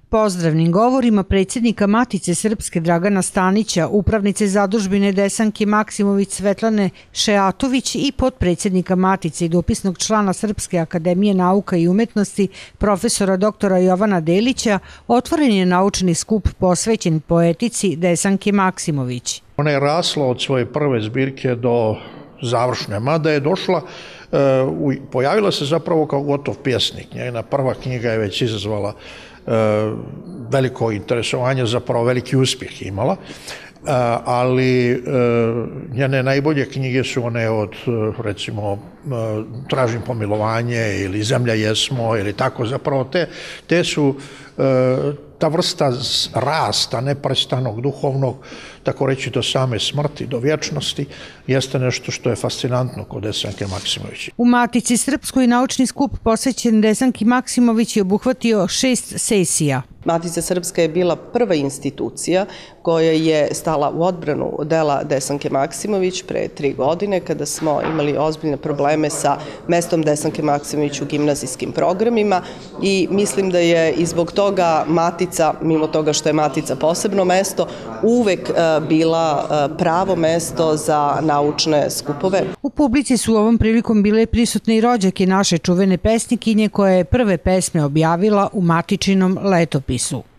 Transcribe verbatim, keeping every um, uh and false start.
Pozdravnim govorima predsjednika Matice Srpske Dragana Stanića, upravnice zadužbine Desanke Maksimović Svetlane Šeatović i potpredsjednika Matice i dopisnog člana Srpske akademije nauka i umetnosti profesora doktora Jovana Delića, otvoren je naučni skup posvećen poetici Desanke Maksimović. Ona je rasla od svoje prve zbirke do završne, mada je došla, pojavila se zapravo kao gotov pjesnik. Njena prva knjiga je već izazvala veliko interesovanje, zapravo veliki uspjeh imala, ali njene najbolje knjige su one od, recimo, Tražim pomilovanje ili Zemlja jesmo ili tako, zapravo te, te su ta vrsta rasta neprestanog duhovnog, tako reći do same smrti, do vječnosti, jeste nešto što je fascinantno kod Desanke Maksimović. U Matici Srpskoj naučni skup posvećen Desanki Maksimović je obuhvatio šest sesija. Matica Srpska je bila prva institucija koja je stala u odbranu dela Desanke Maksimović pre tri godine kada smo imali ozbiljne probleme sa mestom Desanke Maksimović u gimnazijskim programima i mislim da je i zbog toga Matica, mimo toga što je Matica posebno mesto, uvek bila pravo mesto za naučne skupove. U publici su ovom prilikom bile prisutne i rođake naše čuvene pesnikinje koja je prve pesme objavila u Matičinom letopisu.